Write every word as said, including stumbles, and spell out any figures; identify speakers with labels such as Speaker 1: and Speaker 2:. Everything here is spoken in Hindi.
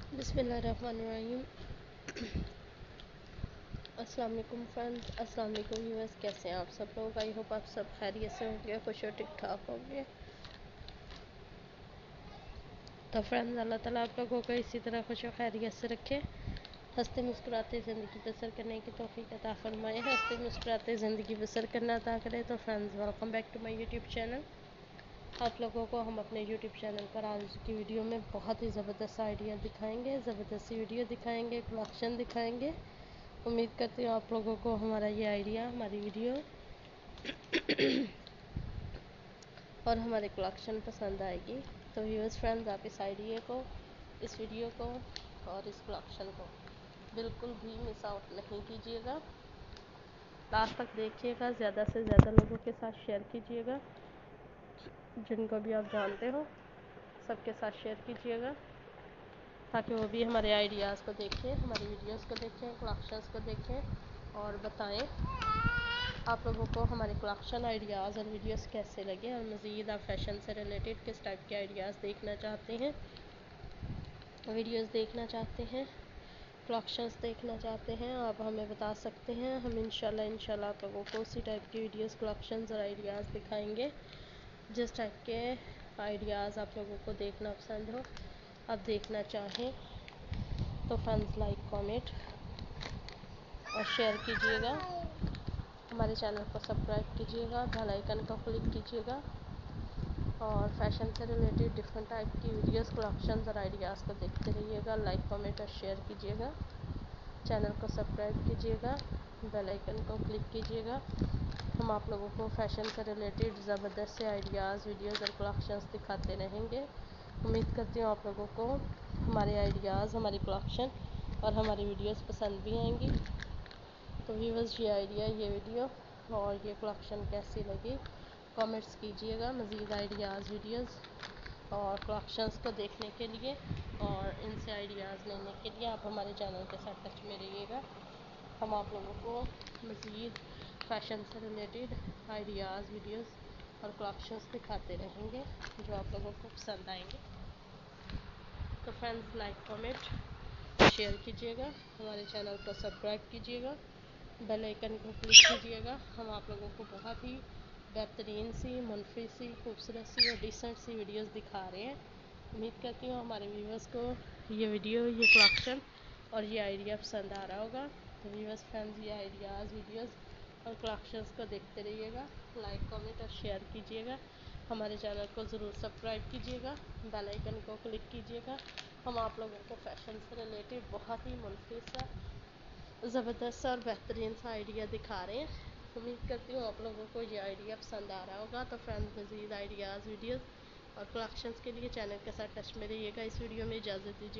Speaker 1: बिस्मिल्लाहिर्रहमानिर्रहीम। अस्सलाम वालेकुम फ्रेंड्स, अस्सलाम वालेकुम व्यूअर्स। कैसे हैं आप सब लोग? आई होप आप सब खैरियत से होंगे, खुश और ठीक ठाक होंगे। तो फ्रेंड्स, अल्लाह ताला आप लोगों को इसी तरह खुश और खैरियत से रखे, हंसते मुस्कुराते ज़िंदगी बसर करने की तौफीक अता फरमाए। हंसते मुस्कुराते ज़िंदगी बसर करना अता करे। तो friends, welcome back to my YouTube channel. आप लोगों को हम अपने यूट्यूब चैनल पर आज की वीडियो में बहुत ही ज़बरदस्त आइडिया दिखाएंगे, ज़बरदस्त वीडियो दिखाएंगे, कलेक्शन दिखाएंगे। उम्मीद करती हूँ आप लोगों को हमारा ये आइडिया, हमारी वीडियो और हमारे कलेक्शन पसंद आएगी। तो व्यूअर्स फ्रेंड्स, आप इस आइडिया को, इस वीडियो को और इस कलेक्शन को बिल्कुल भी मिस आउट नहीं कीजिएगा। लास्ट तक देखिएगा, ज़्यादा से ज़्यादा लोगों के साथ शेयर कीजिएगा। जिनको भी आप जानते हो सबके साथ शेयर कीजिएगा, ताकि वो भी हमारे आइडियाज़ को देखें, हमारी वीडियोस को देखें, कलेक्शंस को देखें और बताएं आप लोगों को हमारे कलेक्शन, आइडियाज़ और वीडियोस कैसे लगे। और मज़ीद आप फैशन से रिलेटेड किस टाइप के आइडियाज़ देखना चाहते हैं, वीडियोस देखना चाहते हैं, कलेक्शंस देखना चाहते हैं, आप हमें बता सकते हैं। हम इंशाल्लाह इंशाल्लाह आप लोगों को उसी टाइप की वीडियोस, कलेक्शंस और आइडियाज़ दिखाएंगे जिस टाइप के आइडियाज़ आप लोगों को देखना पसंद हो, आप देखना चाहें। तो फ्रेंड्स, लाइक कमेंट और शेयर कीजिएगा, हमारे चैनल को सब्सक्राइब कीजिएगा, बेल आइकन को क्लिक कीजिएगा और फैशन से रिलेटेड डिफरेंट टाइप की वीडियोस, कलेक्शंस और आइडियाज़ को देखते रहिएगा। लाइक कमेंट और शेयर कीजिएगा, चैनल को सब्सक्राइब कीजिएगा, बेल आइकन को क्लिक कीजिएगा। हम आप लोगों को फैशन से रिलेटेड ज़बरदस्त से आइडियाज़, वीडियोस और कलेक्शंस दिखाते रहेंगे। उम्मीद करती हूँ आप लोगों को हमारे आइडियाज़, हमारी कलेक्शन और हमारी वीडियोस पसंद भी आएंगी। तो व्यूअर्स, ये आइडिया, ये वीडियो और ये कलेक्शन कैसी लगी कमेंट्स कीजिएगा। मज़ीद आइडियाज़, वीडियोस और कलेक्शंस को देखने के लिए और इनसे आइडियाज़ लेने के लिए आप हमारे चैनल के साथ टच में रहिएगा। हम आप लोगों को मज़ीद फैशन से रिलेटेड आइडियाज़, वीडियोस और कलेक्शंस दिखाते रहेंगे जो आप लोगों को पसंद आएंगे। तो फ्रेंड्स, लाइक कमेंट शेयर कीजिएगा, हमारे चैनल को सब्सक्राइब कीजिएगा, बेल आइकन को क्लिक कीजिएगा। हम आप लोगों को बहुत ही बेहतरीन सी, मुनफी सी, खूबसूरत सी और डिसेंट सी वीडियोस दिखा रहे हैं। उम्मीद करती हूँ हमारे व्यूअर्स को ये वीडियो, ये कलेक्शन और ये आइडिया पसंद आ रहा होगा। तो व्यूअर्स फ्रेंड्स, ये आइडियाज़, वीडियोस और कलेक्शंस को देखते रहिएगा, लाइक कमेंट और शेयर कीजिएगा, हमारे चैनल को ज़रूर सब्सक्राइब कीजिएगा, बेल आइकन को क्लिक कीजिएगा। हम आप लोगों को फैशन से रिलेटेड बहुत ही मुनफी सा, ज़बरदस्त और बेहतरीन सा आइडिया दिखा रहे हैं। उम्मीद करती हूँ आप लोगों को ये आइडिया पसंद आ रहा होगा। तो फ्रेंड्स, मज़ीद आइडियाज़, वीडियोस और कलेक्शंस के लिए चैनल के साथ टच में रहिएगा। इस वीडियो में इजाज़त दीजिए।